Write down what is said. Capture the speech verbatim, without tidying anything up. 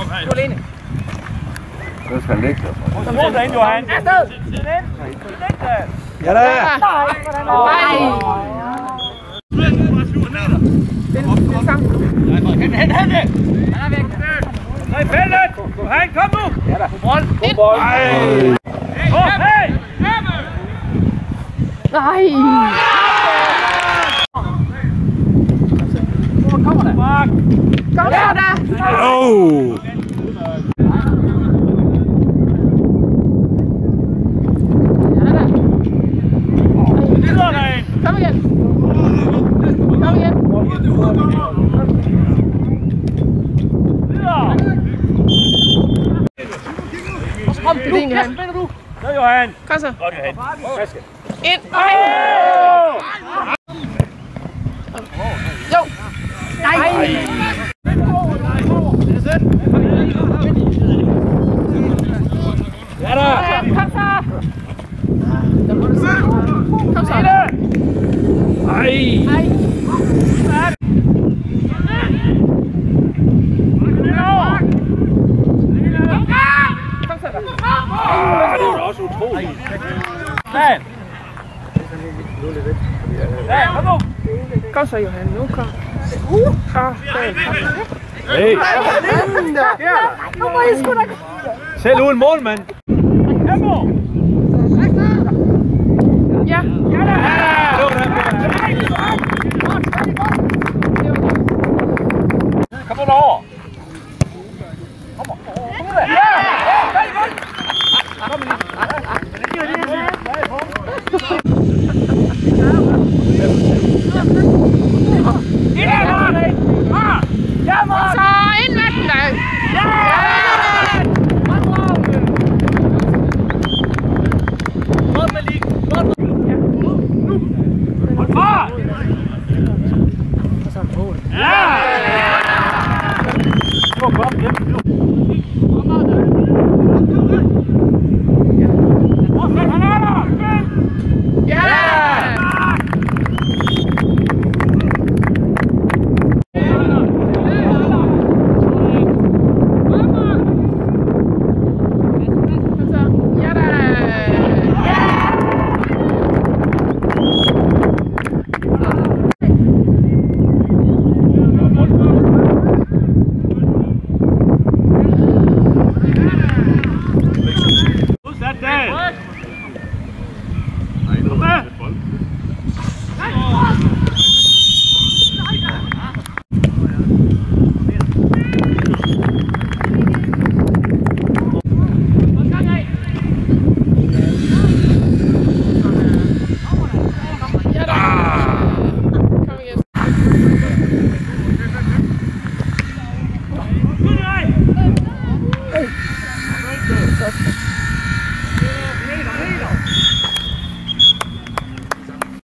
Du er alene. Så skal han ligge der. Så må du ind, Johan. Afsted! Ja da! Nej! Det er sammen. Hen, hen, hen! Han er væk. Nej, fældet! Johan, kom nu! Ja da. Bold! God bold! Nej! Hey! Nej! Hvor kommer der? Mark! Kom så da! Oh! Kom igen! Kom igen! Kom, det er din, Johan. Så, Johan. Kom så. Godt, Johan. Ind! Jo! Nej! Ja da! Kom så! Kom så! Nej! Nej! Kom så! Ah, det var da også utroligt. Plan! Ja, kom nu! Kom så, Johan. Nu kom. Uh! Ah, Hey! nu må I sgu da... Selv uden målmand! Tempo! Ja! Ja da! Kom nu over!